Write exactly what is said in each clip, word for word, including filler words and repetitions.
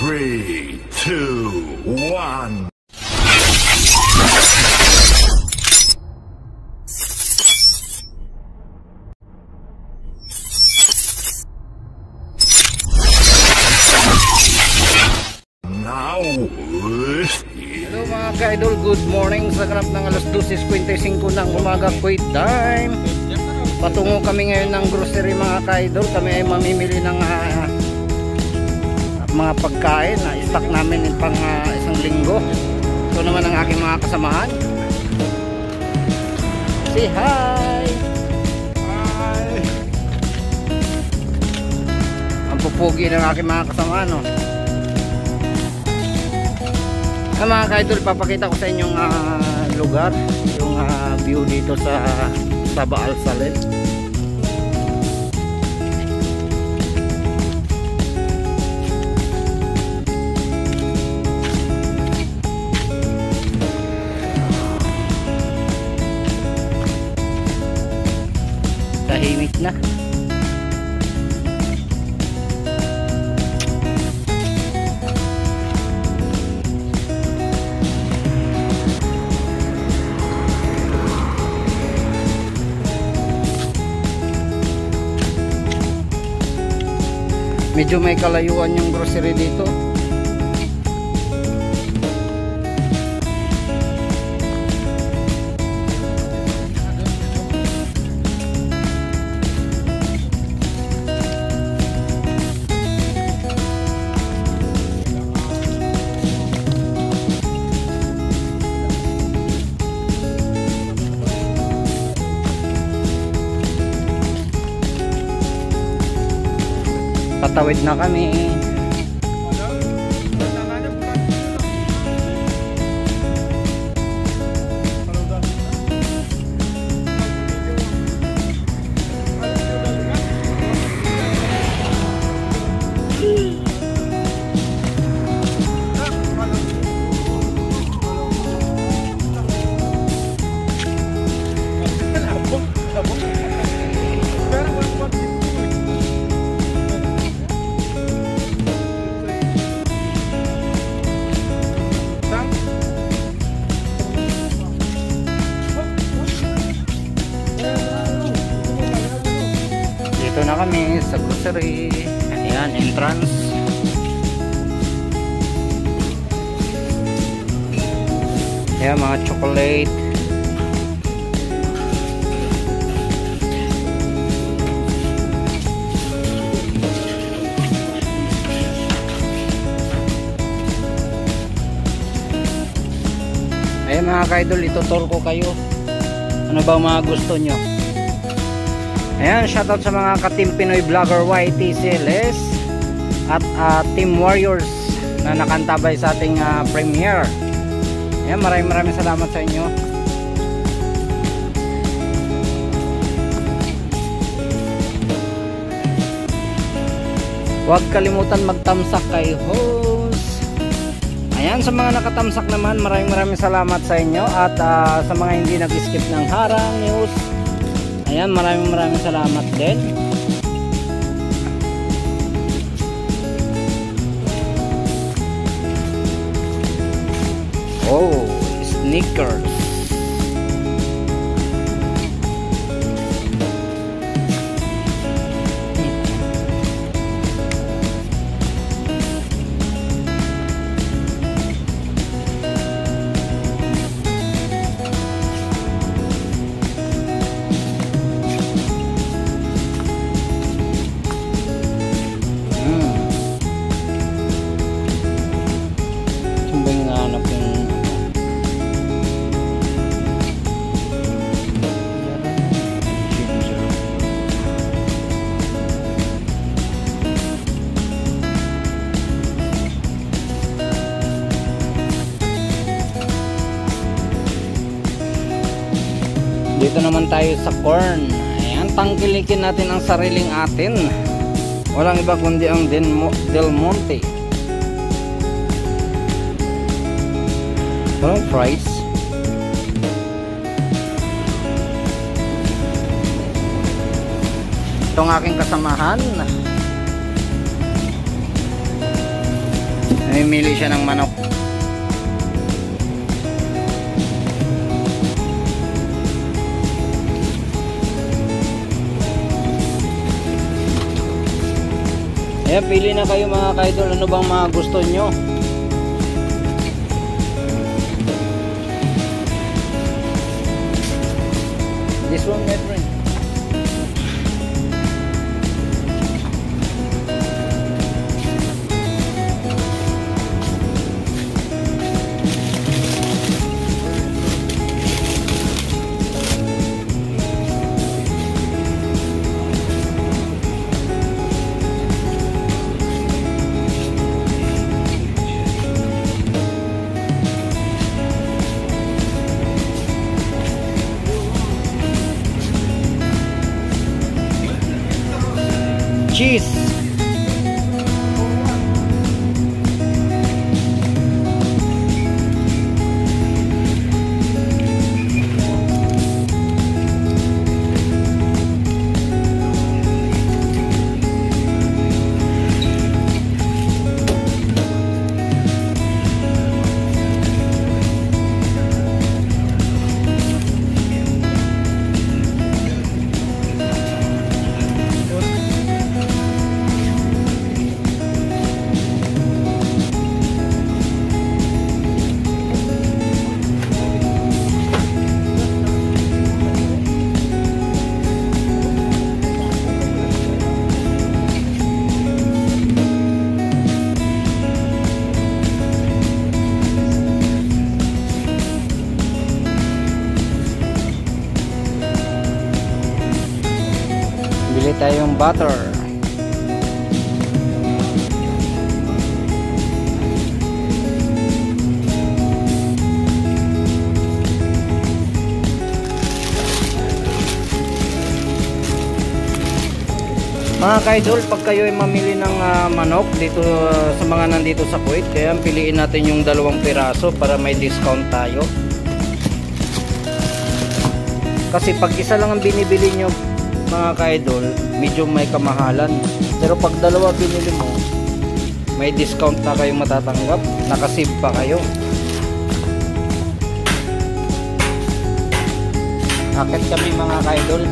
three, two, one. Now, hello mga ka-idol, good morning. Sa ganap ng alas twelve twenty-five ng umaga, quick time. Patungo kami ngayon ng grocery mga ka-idol. Kami ay mamimili ng uh, mga pagkain na stock namin pang uh, isang linggo. Ito naman ang aking mga kasamahan. Say hi! Hi! Ang pupugi ng aking mga kasamahan, no? Ah, mga ka-idol, papakita ko sa inyong uh, lugar, yung uh, view dito sa Sabah Al Saleh. Tahimik na. Medyo may kalayuan yung grocery dito. Patawid na kami. Dito na kami sa grocery. Ayan, entrance. Ayan, mga chocolate. Ayan mga ka-idol, itutol ko kayo. Ano ba mga gusto nyo? Ayan, shoutout sa mga ka-team Pinoy Vlogger Y T C L S at uh, Team Warriors na nakantabay sa ating uh, premiere. Ayan, maraming maraming salamat sa inyo. Huwag kalimutan magtamsak kay host. Ayan, sa mga nakatamsak naman, maraming maraming salamat sa inyo. At uh, sa mga hindi nag-skip ng harang news, ayan, maraming maraming salamat din. Oh, sneakers. Dito naman tayo sa corn. Ayan, tangkilikin natin ang sariling atin. Walang iba kundi ang Del Monte. Walang fries. Itong aking kasamahan. Namimili siya ng manok. Ayan, pili na kayo mga ka-idol. Ano bang mga gusto nyo? This one, my friend. Cheese. Bili tayong butter. Mga ka-idol, pag kayo ay mamili ng uh, manok dito uh, sa mga nandito sa Kuwait, kaya piliin natin yung dalawang piraso para may discount tayo. Kasi pag isa lang ang binibili nyo mga ka-idol, medyo may kamahalan. Pero pag dalawa binili mo, may discount na kayong matatanggap. Nakasave pa kayo. Akit kami mga ka-idol.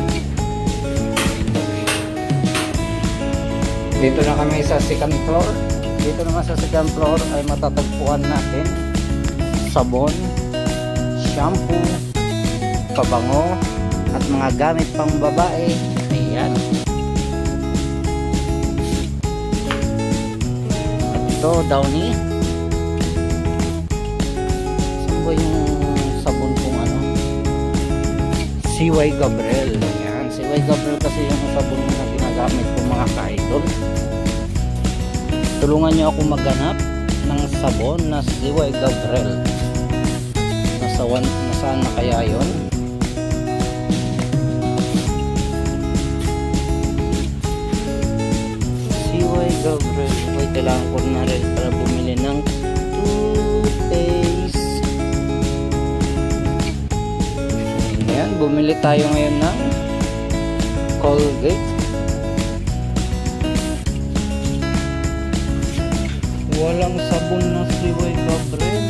Dito na kami sa second floor. Dito naman sa second floor ay matatagpuan natin sabon, shampoo, pabango, at mga gamit pang babae. Ayan. At ito, Downy. Saan ba yung sabon kung ano? C Y Gabriel. Ayan. C Y Gabriel kasi yung sabon na ginagamit ko mga ka-idol. Tulungan nyo ako maghanap ng sabon na C Y Gabriel. Nasa one, nasaan na kaya yun? C Y Gabriel. Uy, kailangan ko na rin para bumili ng toothpaste. Ayan, bumili tayo ngayon ng Colgate. Walang sabon na C Y Gabriel.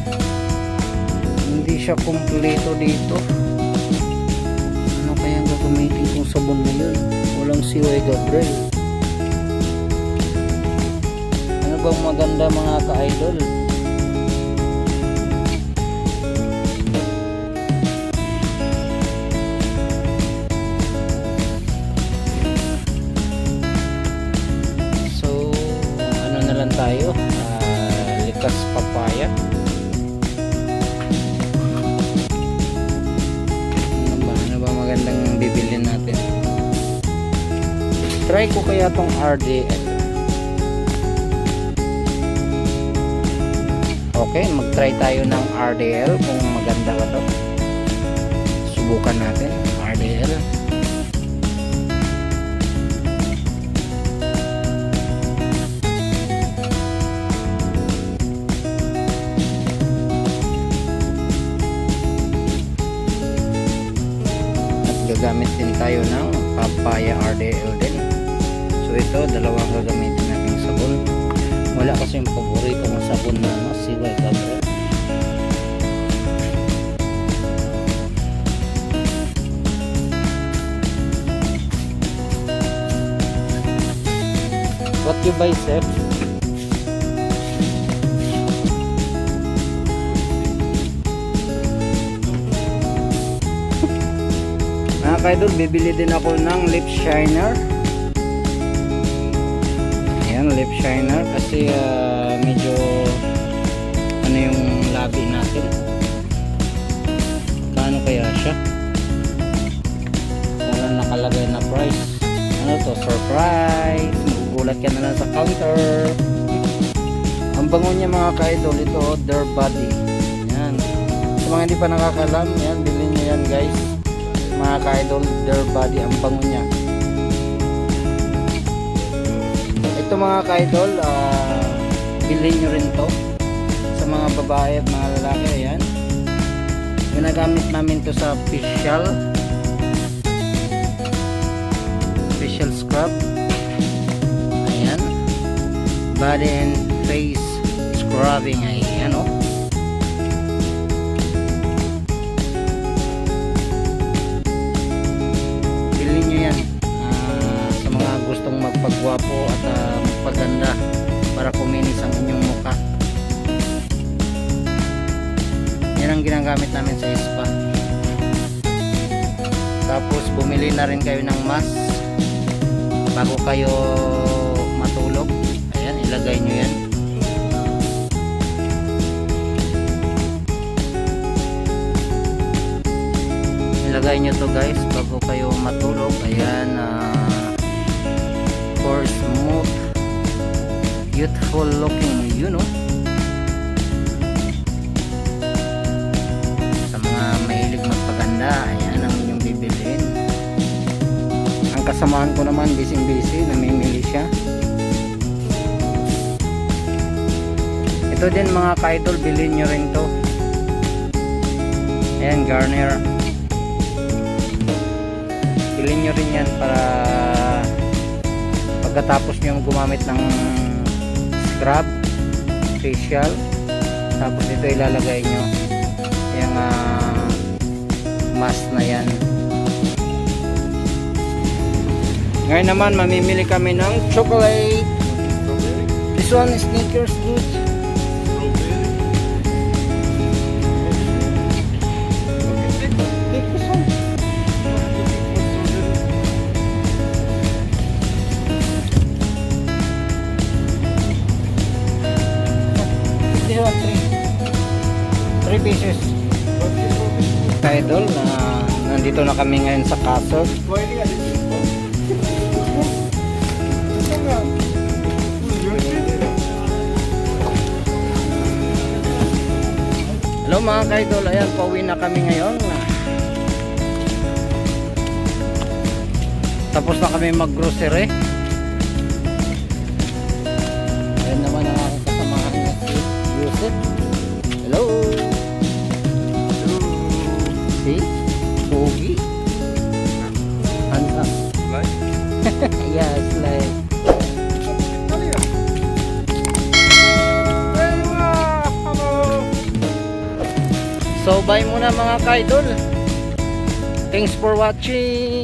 Hindi siya kumpleto dito. Ano kayang gagamitin kong sabon na yun? Walang C Y Gabriel. Ano bang maganda mga ka-idol? Tayo uh, likas papaya. Ano ba, ano ba magandang bibilin natin? Try ko kaya tong R D L. Okay, mag try tayo ng R D L kung maganda ba to. Subukan natin R D L. Gagamit din tayo ng papaya R D L din. So ito, dalawang gagamitin natin sabon. Wala kasi yung paborito kong sabon na no, siway kabro. What you buy, sir? Mga kaidol, bibili din ako ng lip shiner. Ayan, lip shiner kasi uh, medyo ano yung labi natin. Paano kaya siya? Wala nakalagay na price. Ano to? Surprise! Magugulat ka na lang sa counter. Ang bango niya mga ka-idol, ito Their Body. Yan. Sa mga hindi pa nakakalam, yan, bilhin nyo yan guys. Mga ka-idol, Their Body, ang bango niya. Ito mga ka-idol, uh, bilhin nyo rin to sa mga babae at mga lalaki. Ayan. Ginagamit namin to sa facial facial scrub. Ayan, body and face scrubbing. Ayan o, oh. Bilhin nyo yan uh, sa mga gustong magpagwapo at uh, magpaganda para kuminis ang inyong mukha. Yan ang ginagamit namin sa spa. Tapos bumili na rin kayo ng mask bago kayo matulog. Ayan, ilagay nyo yan. Ilagay nyo to guys bago kayo matulog. Ayan, uh, for smooth youthful looking, you know. Sa mga mahilig magpaganda, ayan ang inyong bibilhin. Ang kasamahan ko naman busy busy, namimili siya. Ito din mga ka-idol, bilhin nyo rin to. Ayan, Garnier. Bilhin nyo rin yan para pagkatapos nyo gumamit ng scrub, facial, tapos ito ilalagay nyo yung uh, mask na yan. Ngayon naman mamimili kami ng chocolate. This one is Snickers good. This one three. Three pieces. Idol na nandito na kami ngayon sa Castle. Hello mga ka-idol, ayan, pauwi na kami ngayon. Tapos na kami mag-grocery. Ayan naman ang aking kasamahan na si Yusef. Hello. Hello. Si Pogi. Hands up. Slide? Yeah, slide. So bye muna mga ka-idol. Thanks for watching.